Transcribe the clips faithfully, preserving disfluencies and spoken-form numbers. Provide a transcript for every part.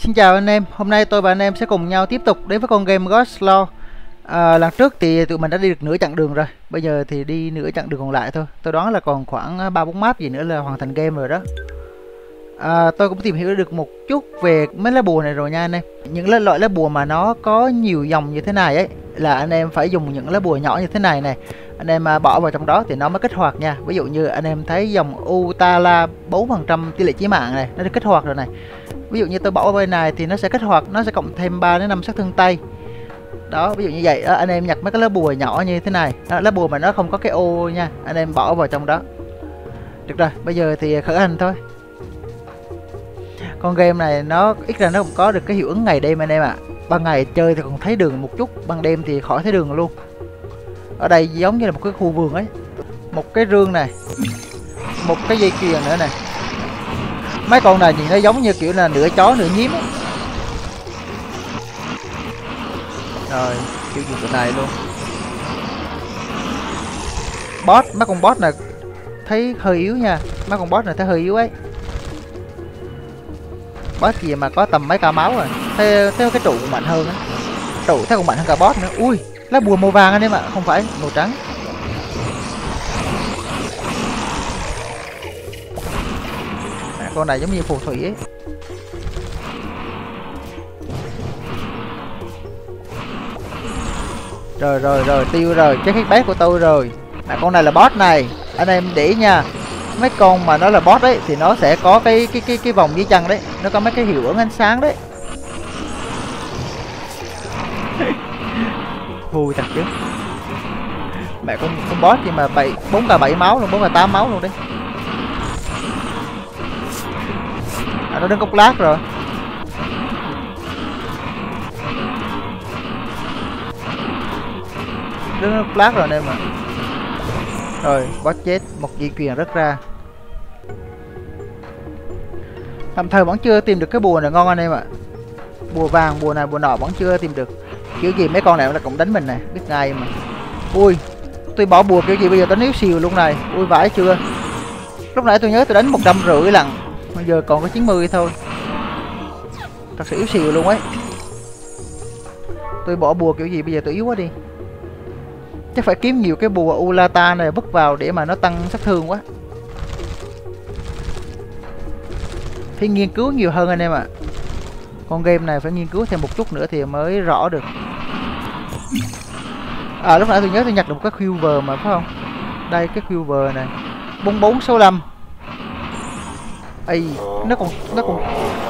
Xin chào anh em, hôm nay tôi và anh em sẽ cùng nhau tiếp tục đến với con game Ghost Lore. à, Lần trước thì tụi mình đã đi được nửa chặng đường rồi, bây giờ thì đi nửa chặng đường còn lại thôi. Tôi đoán là còn khoảng ba bốn map gì nữa là hoàn thành game rồi đó. à, Tôi cũng tìm hiểu được một chút về mấy lá bùa này rồi nha anh em. Những loại lá bùa mà nó có nhiều dòng như thế này ấy là anh em phải dùng những lá bùa nhỏ như thế này này. Anh em bỏ vào trong đó thì nó mới kích hoạt nha. Ví dụ như anh em thấy dòng Utala bốn phần trăm tỷ lệ chí mạng này, nó được kích hoạt rồi này. Ví dụ như tôi bỏ bên này thì nó sẽ kích hoạt, nó sẽ cộng thêm ba đến năm sát thương tay. Đó, ví dụ như vậy đó, anh em nhặt mấy cái lá bùa nhỏ như thế này. Đó, lá bùa mà nó không có cái ô nha, anh em bỏ vào trong đó. Được rồi, bây giờ thì khởi hành thôi. Con game này nó ít ra nó cũng có được cái hiệu ứng ngày đêm anh em ạ. À. Ban ngày chơi thì còn thấy đường một chút, ban đêm thì khỏi thấy đường luôn. Ở đây giống như là một cái khu vườn ấy. Một cái rương này, một cái dây chuyền nữa này. Mấy con này nhìn nó giống như kiểu là nửa chó nửa nhím ấy. Rồi, kiểu gì tụi này luôn. Boss, mấy con boss này thấy hơi yếu nha. Mấy con boss này thấy hơi yếu ấy. Boss gì mà có tầm mấy ca máu rồi. Thế, thế cái trụ mạnh hơn á. Trụ thấy còn mạnh hơn cả boss nữa. Ui, lá bùa màu vàng anh em ạ, không phải màu trắng. Con này giống như phù thủy ấy. Rồi rồi rồi, tiêu rồi, chết hết bát của tôi rồi. À, con này là boss này, anh em để ý nha. Mấy con mà nó là boss đấy thì nó sẽ có cái cái cái cái vòng dưới chân đấy, nó có mấy cái hiệu ứng ánh sáng đấy. Vui thật chứ. Mẹ con con boss gì mà bảy bốn k bảy máu luôn, bốn k tám máu luôn đấy. À, nó đứng cốc lát rồi. Đứng cốc lát rồi anh em ạ. Rồi, boss chết, một dây chuyền rớt ra. Tạm thời vẫn chưa tìm được cái bùa này ngon anh em ạ. Bùa vàng, bùa này, bùa nọ vẫn chưa tìm được. Kiểu gì mấy con này là cũng đánh mình này, biết ngay mà. Ui, tôi bỏ bùa kiểu gì bây giờ tôi níu xìu luôn này. Ui vãi chưa. Lúc nãy tôi nhớ tôi đánh một trăm rưỡi lần, bây giờ còn có chín mươi thôi. Thật sự yếu xìu luôn ấy. Tôi bỏ bùa kiểu gì bây giờ tôi yếu quá đi. Chắc phải kiếm nhiều cái bùa Ulata này vứt vào để mà nó tăng sát thương quá. Phải nghiên cứu nhiều hơn anh em ạ. À. Con game này phải nghiên cứu thêm một chút nữa thì mới rõ được. À lúc nãy tôi nhớ tôi nhặt được một cái quiver mà phải không? Đây cái quiver này. bốn bốn sáu lăm. Ây, nó còn nó còn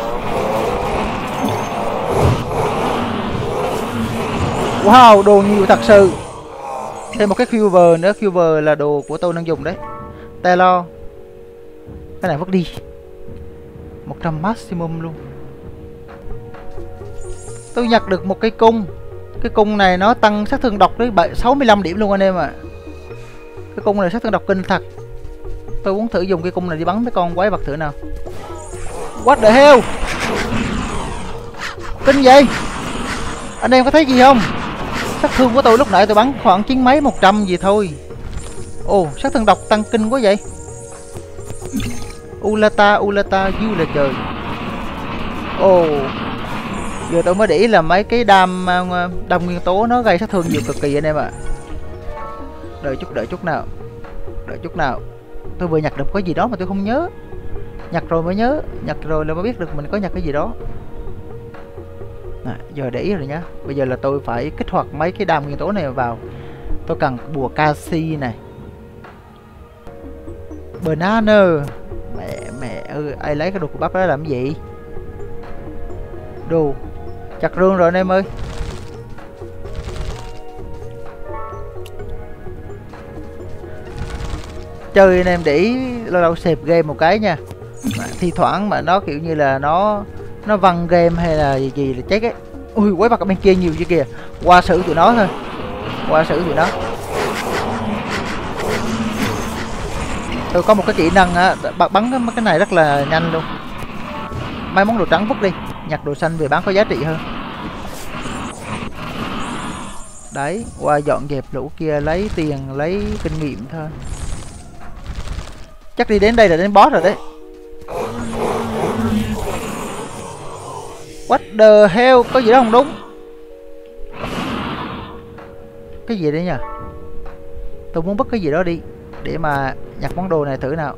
wow, đồ nhiều thật sự. Thêm một cái quiver nữa, quiver là đồ của tôi đang dùng đấy. Taylor. Cái này vứt đi. một trăm maximum luôn. Tôi nhặt được một cái cung. Cái cung này nó tăng sát thương độc đến sáu mươi lăm điểm luôn anh em ạ. À. Cái cung này sát thương độc kinh thật. Tôi muốn thử dùng cái cung này đi bắn mấy con quái vật thử nào. What the hell. Kinh vậy. Anh em có thấy gì không? Sát thương của tôi lúc nãy tôi bắn khoảng chín mấy một trăm gì thôi. Ồ, sát thương độc tăng kinh quá vậy. Ulata, Ulata, du là trời. Ồ, giờ tôi mới để ý là mấy cái đam đam nguyên tố nó gây sát thương nhiều cực kỳ anh em ạ. À. Đợi chút, đợi chút nào. Đợi chút nào. Tôi vừa nhặt được cái gì đó mà tôi không nhớ. Nhặt rồi mới nhớ, nhặt rồi là mới biết được mình có nhặt cái gì đó. À, giờ để ý rồi nhá. Bây giờ là tôi phải kích hoạt mấy cái đam nguyên tố này vào. Tôi cần bùa canxi này. Banana. Mẹ mẹ ơi, ai lấy cái đồ của bắp đó làm gì? Đồ chặt rương rồi anh em ơi. Chơi anh em để ý lâu lâu save game một cái nha. Mà thi thoảng mà nó kiểu như là nó nó văng game hay là gì gì là chết ấy. Ui quái vật ở bên kia nhiều chứ kìa. Qua xử tụi nó thôi. Qua xử tụi nó. Tôi có một cái kỹ năng á, bắn cái này rất là nhanh luôn. Mấy món đồ trắng vứt đi, nhặt đồ xanh về bán có giá trị hơn. Đấy, qua dọn dẹp lũ kia lấy tiền, lấy kinh nghiệm thôi. Chắc đi đến đây là đến boss rồi đấy. What the hell, có gì đó không đúng. Cái gì đấy nhỉ? Tôi muốn bắt cái gì đó đi để mà nhặt món đồ này thử nào.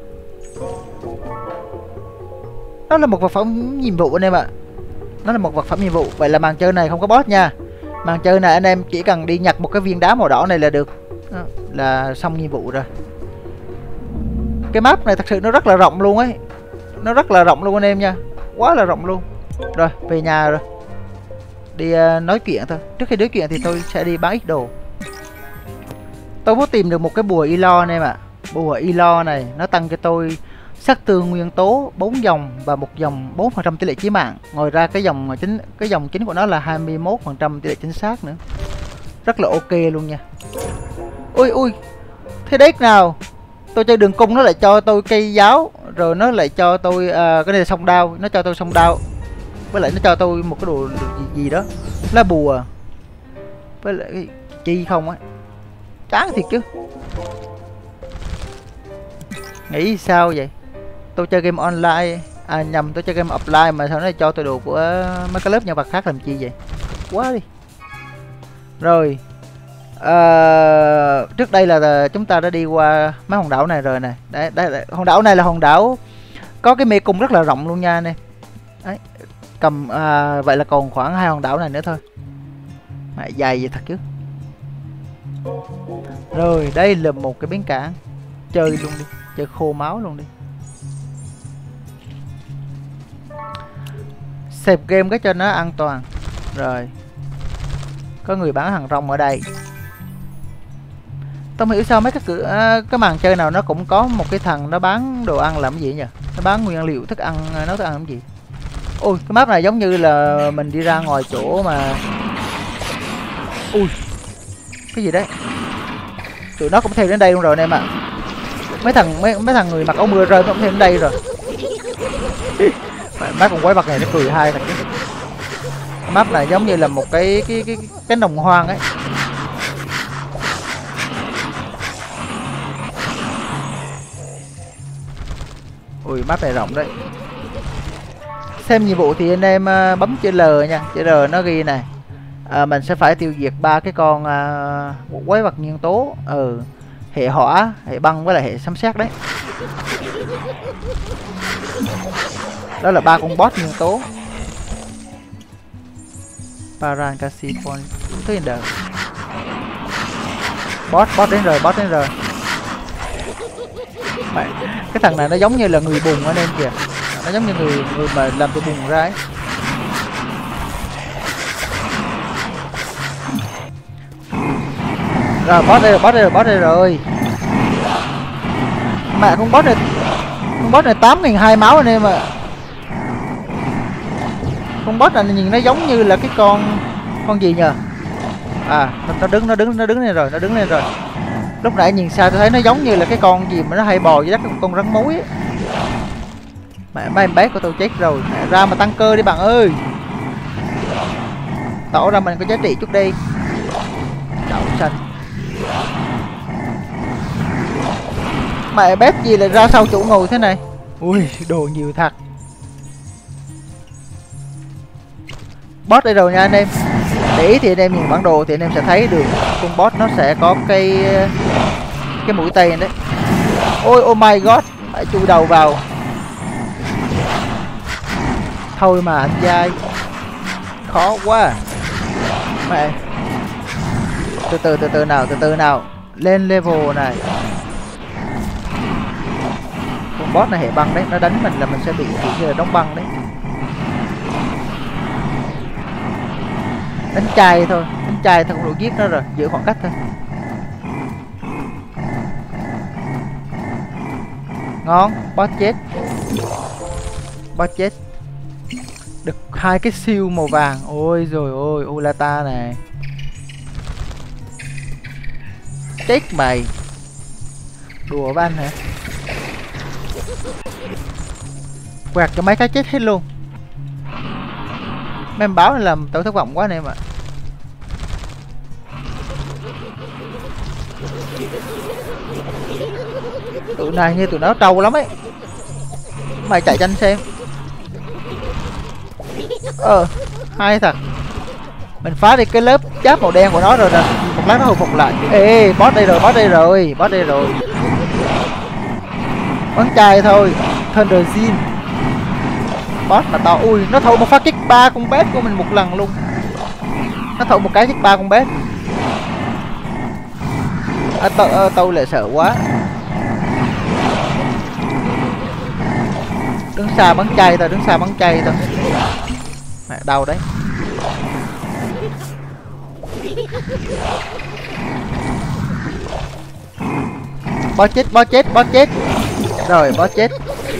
Nó là một vật phẩm nhiệm vụ anh em ạ. Nó là một vật phẩm nhiệm vụ. Vậy là màn chơi này không có boss nha. Màn chơi này anh em chỉ cần đi nhặt một cái viên đá màu đỏ này là được. Đó, là xong nhiệm vụ rồi. Cái map này thật sự nó rất là rộng luôn ấy. Nó rất là rộng luôn anh em nha. Quá là rộng luôn. Rồi về nhà rồi. Đi uh, nói chuyện thôi. Trước khi nói chuyện thì tôi sẽ đi bán ít đồ. Tôi muốn tìm được một cái bùa Elo anh em ạ. Bùa Elo này nó tăng cho tôi sát thương nguyên tố bốn dòng và một dòng bốn phần trăm tỷ lệ chí mạng. Ngoài ra cái dòng chính cái dòng chính của nó là hai mươi mốt phần trăm tỷ lệ chính xác nữa. Rất là ok luôn nha. Ui ui. Thế đấy nào. Tôi chơi đường cung nó lại cho tôi cây giáo, rồi nó lại cho tôi uh, cái này là song đao, nó cho tôi song đao. Với lại nó cho tôi một cái đồ gì, gì đó. Lá bùa. Với lại cái chi không á. Chán thiệt chứ. Nghĩ sao vậy? Tôi chơi game online, à nhầm, tôi chơi game offline mà sao nó cho tôi đồ của mấy cái lớp nhân vật khác làm chi vậy? Quá đi. Rồi. À, trước đây là chúng ta đã đi qua mấy hòn đảo này rồi này. Đấy, đây, đây. Hòn đảo này là hòn đảo có cái mê cung rất là rộng luôn nha nè. Đấy. Cầm à, vậy là còn khoảng hai hòn đảo này nữa thôi. Mẹ dài vậy thật chứ. Rồi, đây là một cái bến cảng. Chơi luôn đi, chơi khô máu luôn đi. Save game cái cho nó an toàn. Rồi. Có người bán hàng rong ở đây. Tôi không hiểu sao mấy cái cửa cái màn chơi nào nó cũng có một cái thằng nó bán đồ ăn làm gì nhỉ? Nó bán nguyên liệu thức ăn, nấu thức ăn làm gì? Ôi, cái map này giống như là mình đi ra ngoài chỗ mà. Ui. Cái gì đấy? Tụi nó cũng theo đến đây luôn rồi anh em ạ. Mấy thằng mấy mấy thằng người mặc áo mưa rơi cũng theo đến đây rồi. Mấy con quái vật này nó cười hai thật chứ. Map này giống như là một cái cái cái cái đồng hoang ấy. Ui, map này rộng đấy. Xem nhiệm vụ thì anh em uh, bấm chữ L nha, chữ R nó ghi này. À, mình sẽ phải tiêu diệt ba cái con uh, quái vật nguyên tố, ừ, hệ hỏa, hệ băng với lại hệ sấm sét đấy. Đó là ba con boss nguyên tố. Paran Casifon thứ đờ. Boss boss đến rồi, boss đến rồi. Mẹ, cái thằng này nó giống như là người bùng anh em kìa. Nó giống như người người mà làm tôi bùng ra ấy. Rồi boss đây rồi, boss đây rồi, boss đây rồi. Mẹ con boss này, con boss này tám nghìn hai máu anh em ạ. Con boss này nhìn nó giống như là cái con con gì nhờ? À, nó, nó đứng nó đứng nó đứng lên rồi, nó đứng lên rồi. Lúc nãy nhìn xa tôi thấy nó giống như là cái con gì mà nó hay bò với đất, con rắn mối ấy. Mẹ mấy em bé của tôi chết rồi. Mẹ ra mà tăng cơ đi bạn ơi. Tỏ ra mình có giá trị chút đi. Đậu xanh. Mẹ bét gì lại ra sau chỗ ngồi thế này. Ui, đồ nhiều thật. Boss đây rồi nha anh em. Để ý thì anh em nhìn bản đồ thì anh em sẽ thấy được con boss nó sẽ có cái cái mũi tên đấy. Ôi oh my god, phải chui đầu vào. Thôi mà anh trai. Khó quá. Mẹ. Từ từ từ từ nào, từ từ nào. Lên level này. Con boss này hệ băng đấy, nó đánh mình là mình sẽ bị kiểu như là đóng băng đấy. Đánh chai thôi, đánh chai thôi cũng đủ giết nó rồi, giữ khoảng cách thôi. Ngon, boss chết. Boss chết. Được hai cái siêu màu vàng. Ôi rồi ôi, Ulata này. Chết mày. Đùa với anh hả? Quẹt cho mấy cái chết hết luôn. Mấy em báo làm tôi thất vọng quá anh em ạ. Tụi này như tụi nó trâu lắm ấy. Mày chạy tranh xem. Ờ, hay thật. Mình phá đi cái lớp giáp màu đen của nó rồi nè, một lát nó hồi phục lại. Ê, boss đây rồi, boss đây rồi, boss đây rồi. Bắn chai thôi, Thunder Zin. Boss mà to, ui, nó thổi một phát kích ba con bét của mình một lần luôn. Nó thổi một cái kích ba con bét. À, tôi, à, tôi lại sợ quá. Đứng xa bắn chay thôi, đứng xa bắn chay thôi. Mẹ đau đấy. Boss chết, boss chết, boss chết. Rồi, boss chết.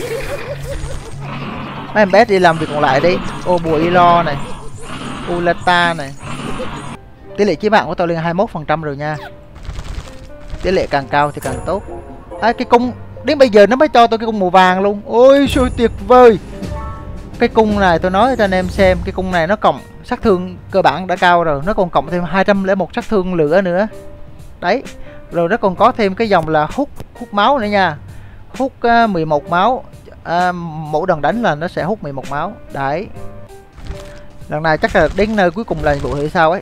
Mấy em bé đi làm việc còn lại đi. Ô bùa Ilo này, Ulata này. Tỷ lệ chí mạng của tôi lên hai mươi mốt phần trăm rồi nha. Tỷ lệ càng cao thì càng tốt. À, cái cung đến bây giờ nó mới cho tôi cái cung màu vàng luôn. Ôi sao tuyệt vời. Cái cung này tôi nói cho anh em xem, cái cung này nó cộng sát thương cơ bản đã cao rồi, nó còn cộng thêm hai trăm lẻ một sát thương lửa nữa. Đấy. Rồi nó còn có thêm cái dòng là hút hút máu nữa nha. Hút uh, mười một máu. À, mỗi lần đánh là nó sẽ hút mười một máu. Đấy. Lần này chắc là đến nơi cuối cùng là nhiệm vụ thì sao ấy.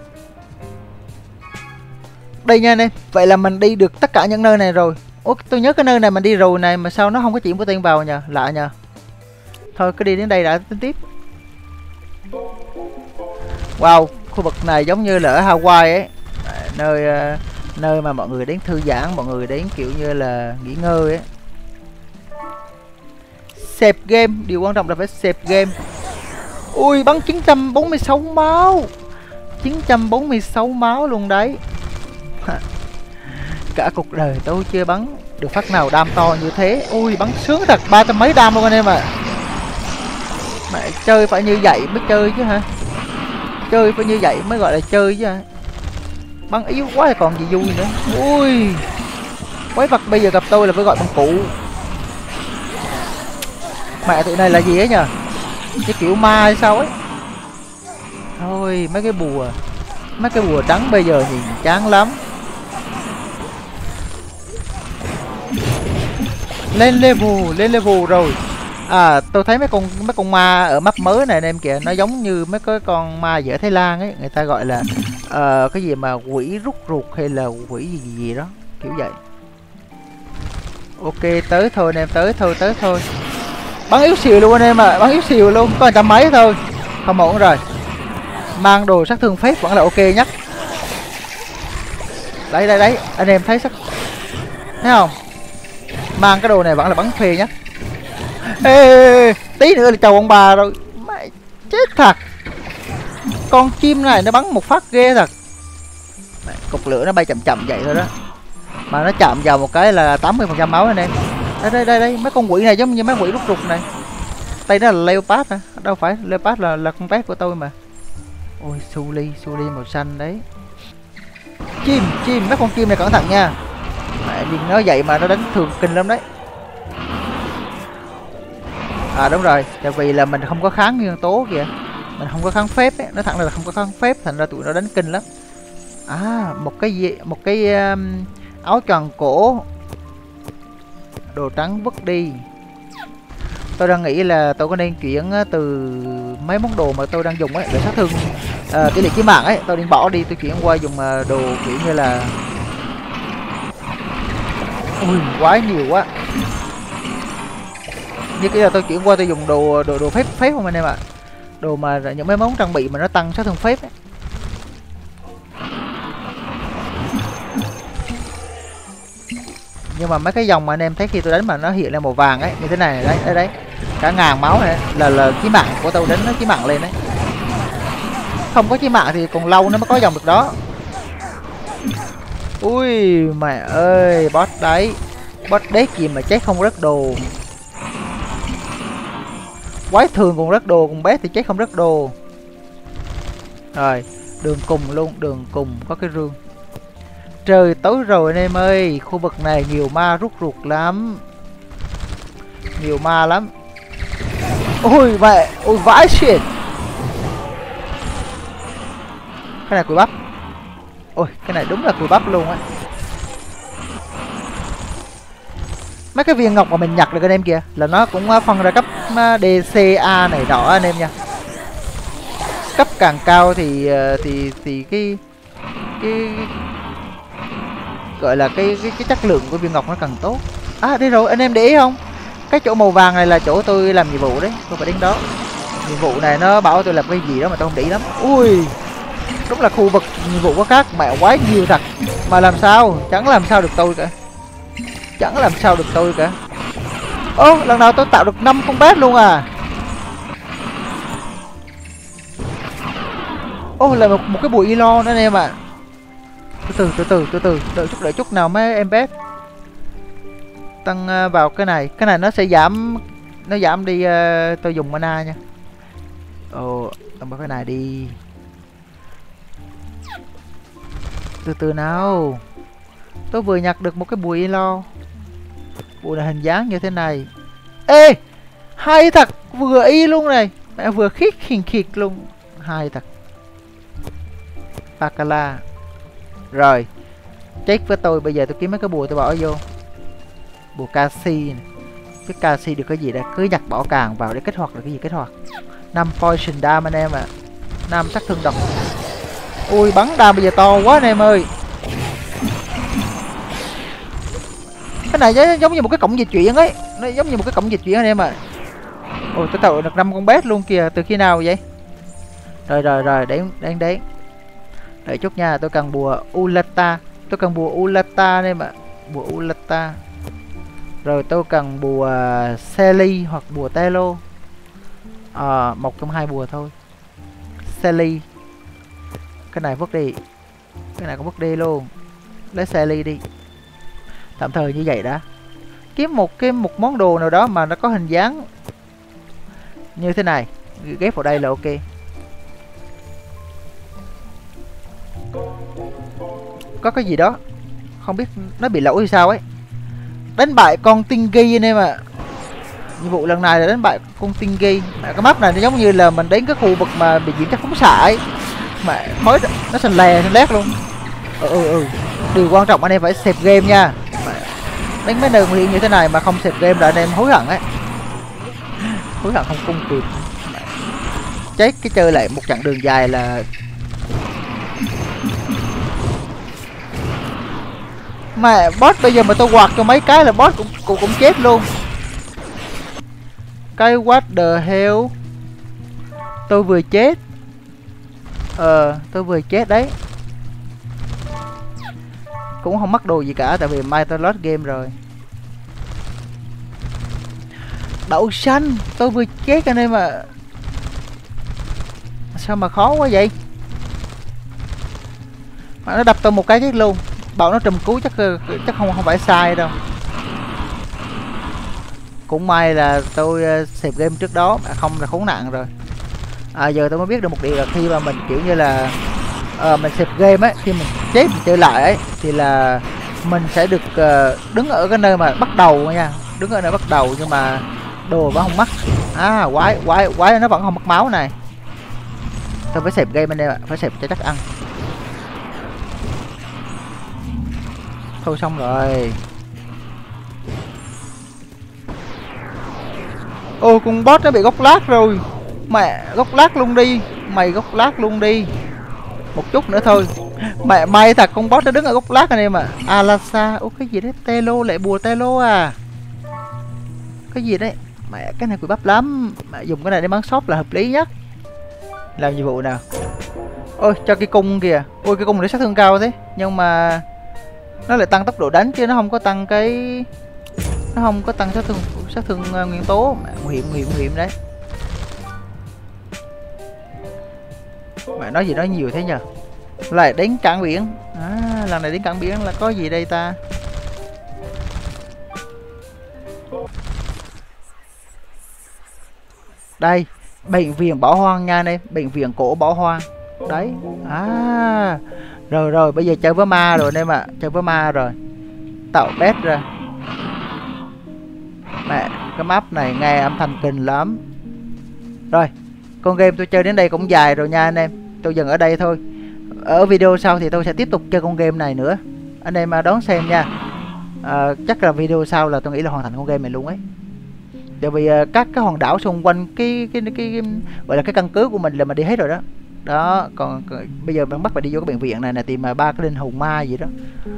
Đây nha anh em. Vậy là mình đi được tất cả những nơi này rồi. Ủa, tôi nhớ cái nơi này mình đi rồi này mà sao nó không có chuyển của tên vào nhờ, lạ nhờ. Thôi cứ đi đến đây đã tính tiếp. Wow, khu vực này giống như là ở Hawaii ấy. Nơi uh, nơi mà mọi người đến thư giãn, mọi người đến kiểu như là nghỉ ngơi ấy. Save game, điều quan trọng là phải save game. Ui, bắn chín trăm bốn mươi sáu máu. chín trăm bốn mươi sáu máu luôn đấy. Cả cuộc đời tôi chưa bắn được phát nào đam to như thế. Ui, bắn sướng thật, ba trăm mấy đam luôn anh em ạ. À. Mẹ chơi phải như vậy mới chơi chứ hả? Chơi phải như vậy mới gọi là chơi chứ hả? Bắn yếu quá thì còn gì vui nữa. Ui, quái vật bây giờ gặp tôi là phải gọi bằng cụ. Mẹ tụi này là gì ấy nhờ? Cái kiểu ma hay sao ấy. Thôi mấy cái bùa, mấy cái bùa trắng bây giờ nhìn chán lắm. Lên level, lên level rồi. À, tôi thấy mấy con mấy con ma ở map mới này anh em kìa, nó giống như mấy cái con ma dở Thái Lan ấy, người ta gọi là uh, cái gì mà quỷ rút ruột hay là quỷ gì gì, gì đó, kiểu vậy. Ok, tới thôi anh em, tới thôi, tới thôi. Bắn yếu xìu luôn anh em ạ, à. Bắn yếu xìu luôn, có trăm mấy thôi. Không ổn rồi. Mang đồ sát thương phép vẫn là ok nhất. Đấy đấy đấy, anh em thấy sắc, thấy không? Mang cái đồ này vẫn là bắn phê nhất. Ê, ê, ê, tí nữa là chầu ông bà rồi. Mày chết thật. Con chim này nó bắn một phát ghê thật. Mày, cục lửa nó bay chậm chậm vậy thôi đó. Mà nó chạm vào một cái là tám mươi phần trăm máu anh em. Đây đây đây đây, mấy con quỷ này giống như mấy quỷ rút ruột này. Đây đó là Leopard hả? Đâu phải, Leopard là là con pet của tôi mà. Ôi, Suli, Suli màu xanh đấy. Chim, chim, mấy con chim này cẩn thận nha. Mẹ, nhìn nó vậy mà nó đánh thường kinh lắm đấy. À đúng rồi, tại vì là mình không có kháng nguyên tố kìa. Mình không có kháng phép ấy, nó thẳng là không có kháng phép, thành ra tụi nó đánh kinh lắm. À, một cái gì, một cái um, áo tròn cổ. Đồ trắng vứt đi. Tôi đang nghĩ là tôi có nên chuyển từ mấy món đồ mà tôi đang dùng ấy để sát thương uh, tỷ lệ chí mạng ấy, tôi nên bỏ đi, tôi chuyển qua dùng uh, đồ kiểu như là. Ui, quá nhiều quá. Như cái là tôi chuyển qua tôi dùng đồ đồ đồ phép phép không anh em ạ. À. Đồ mà những mấy món trang bị mà nó tăng sát thương phép ấy. Nhưng mà mấy cái dòng mà anh em thấy khi tôi đánh mà nó hiện lên màu vàng ấy, như thế này đấy, đấy đấy. Cả ngàn máu này là là chí mạng của tôi đánh nó chí mạng lên đấy. Không có chí mạng thì còn lâu nó mới có dòng được đó. Ui mẹ ơi, boss đấy. Boss đét gì mà chết không rớt đồ. Quái thường còn rớt đồ, còn bé thì chết không rớt đồ. Rồi, đường cùng luôn, đường cùng có cái rương. Trời tối rồi anh em ơi, khu vực này nhiều ma rút ruột lắm. Nhiều ma lắm. Ôi mẹ, ôi vãi shit. Cái này cùi bắp. Ôi, cái này đúng là cùi bắp luôn á. Mấy cái viên ngọc mà mình nhặt được anh em kìa là nó cũng phân ra cấp đê xê a này đỏ anh em nha. cấp càng cao thì thì thì cái cái gọi là cái cái cái chất lượng của viên ngọc nó càng tốt. À đây rồi, anh em để ý không, cái chỗ màu vàng này là chỗ tôi làm nhiệm vụ đấy, tôi phải đến đó. Nhiệm vụ này nó bảo tôi làm cái gì đó mà tôi không để ý lắm. Ui, đúng là khu vực nhiệm vụ có khác mẹ quái nhiều thật, mà làm sao chẳng làm sao được tôi cả, chẳng làm sao được tôi cả. Ô, lần nào tôi tạo được năm con bét luôn à. Ô, là một, một cái bụi ilo nữa anh em ạ. À. Từ từ từ từ từ từ đợi chút đợi chút nào mấy em bé tăng uh, vào cái này, cái này nó sẽ giảm, nó giảm đi. Uh, tôi dùng mana nha. Ồ, tăng vào cái này đi. Từ từ nào, tôi vừa nhặt được một cái bụi ilo, bụi là hình dáng như thế này. Ê, hay thật, vừa y luôn này, mẹ vừa khít khình khịt luôn, hay thật. Bacala. Rồi, check với tôi, bây giờ tôi kiếm mấy cái bùa tôi bỏ vô. Bùa Kasi này. Cái Kasi được cái gì đây, cứ nhặt bỏ càng vào để kích hoạt được cái gì kích hoạt. năm poison dam anh em ạ. À. năm sát thương độc. Ui, bắn đam bây giờ to quá anh em ơi. Cái này giống như một cái cổng dịch chuyển ấy, nó giống như một cái cổng dịch chuyển anh em ạ. À. Ôi, tôi tạo được năm con bét luôn kìa, từ khi nào vậy? Rồi rồi rồi, đến đến đến. Đợi chút nha, tôi cần bùa Ulata, tôi cần bùa Ulata anh em ạ. Bùa Ulata. Rồi tôi cần bùa Selly hoặc bùa Telo. À, một trong hai bùa thôi. Selly. Cái này vứt đi. Cái này cũng vứt đi luôn. Lấy Selly đi. Tạm thời như vậy đã. Kiếm một cái một món đồ nào đó mà nó có hình dáng như thế này, ghép vào đây là ok. Có cái gì đó không biết nó bị lỗi hay sao ấy. Đánh bại con tinh ghi anh em ạ. À. Nhiệm vụ lần này là đánh bại con tinh ghi. Mà cái map này nó giống như là mình đến cái khu vực mà bị diễn các phóng xạ ấy. Mà mới nó xanh lè xanh lét luôn. Ừ ừ ừ. Điều quan trọng anh em phải save game nha. Mà đánh mấy nơi nguy hiểm như thế này mà không save game là anh em hối hận ấy. Hối hận không cung kịp. Chết cái chơi lại một chặng đường dài là mà boss bây giờ mà tôi quạt cho mấy cái là boss cũng cũng, cũng chết luôn. Cái what the hell. Tôi vừa chết. Ờ tôi vừa chết đấy. Cũng không mất đồ gì cả tại vì mai tôi load game rồi. Đậu xanh, tôi vừa chết anh em mà. Sao mà khó quá vậy. Mà nó đập tôi một cái chết luôn. Bảo nó trùm cứu chắc chắc không không phải sai đâu. Cũng may là tôi uh, save game trước đó, à, không là khốn nạn rồi. À giờ tôi mới biết được một điều là khi mà mình kiểu như là uh, mình save game ấy, khi mình chết mình chơi lại ấy thì là mình sẽ được uh, đứng ở cái nơi mà bắt đầu nha, đứng ở nơi bắt đầu nhưng mà đồ vẫn không mất. À quái quái quái nó vẫn không mất máu này. Tôi phải save game anh em ạ, phải save cho chắc ăn. Thôi xong rồi. Ô con boss nó bị gốc lát rồi. Mẹ gốc lát luôn đi. Mày gốc lát luôn đi. Một chút nữa thôi. Mẹ may thật con boss nó đứng ở gốc lát anh em ạ. À. Alasa. Ô cái gì đấy. Telo lại bùa Telo à. Cái gì đấy. Mẹ cái này quỷ bắp lắm. Mẹ dùng cái này để bắn shop là hợp lý nhất. Làm nhiệm vụ nào. Ôi cho cái cung kìa. Ôi cái cung để sát thương cao thế. Nhưng mà nó lại tăng tốc độ đánh chứ nó không có tăng cái, nó không có tăng sát thương sát thương uh, nguyên tố. Mẹ, nguy hiểm nguy hiểm nguy hiểm đấy. Mẹ nói gì nói nhiều thế nhờ. Lại đến cảng biển. À, lần này đến cảng biển là có gì đây ta. Đây bệnh viện bỏ hoang nha này, bệnh viện cổ bỏ hoang đấy. À rồi rồi bây giờ chơi với ma rồi em ạ. Chơi với ma rồi. Tạo bét ra. Mẹ cái map này nghe âm thanh kinh lắm. Rồi con game tôi chơi đến đây cũng dài rồi nha anh em. Tôi dừng ở đây thôi. Ở video sau thì tôi sẽ tiếp tục chơi con game này nữa. Anh em đón xem nha. À, chắc là video sau là tôi nghĩ là hoàn thành con game này luôn ấy. Tại vì uh, các cái hòn đảo xung quanh cái cái, cái cái gọi là cái căn cứ của mình là mình đi hết rồi đó. Đó, còn, còn bây giờ bạn bắt phải đi vô cái bệnh viện này nè, tìm mà ba cái linh hồn ma gì đó.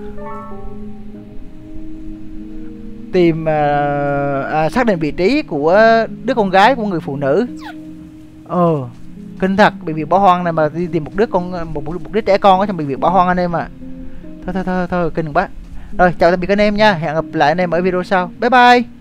Tìm à, à, xác định vị trí của đứa con gái của người phụ nữ. Ờ, kinh thật, bệnh viện bỏ hoang này mà đi tìm một đứa con một, một đứa trẻ con ở trong bệnh viện bỏ hoang anh em ạ. À. Thôi thôi thôi thôi, kinh quá. Rồi, chào tạm biệt anh em nha. Hẹn gặp lại anh em ở video sau. Bye bye.